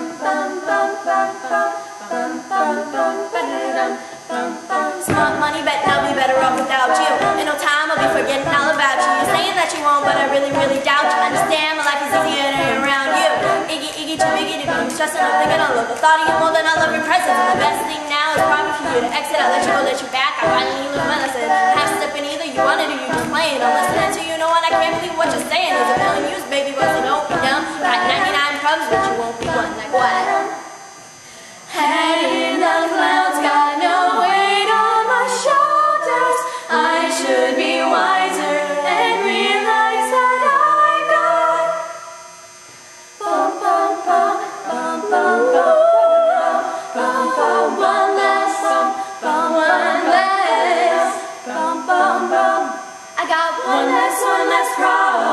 Smart money, bet I'll be better off without you. In no time I'll be forgetting all about you. You're saying that you won't, but I really, really doubt you. Understand my life is easier than you're around you. Iggy, iggy, too biggy to be stressing. I'm thinking I love the thought of you more than I love your presence. And the best thing now is probably for you to exit. I let you go, let you back. I finally learned my lesson. Half stepping either you want it or you just playing. I'm listening to you, know what? I can't believe what you're saying. There's a million views, baby, but so don't be dumb. Got 99 problems, but you won't be one. Like what? Head in the clouds, got no weight on my shoulders. I should be wiser and realize that I got bum bum bum bum bum bum bum bum one less one less bum bum bum. I got one less problem.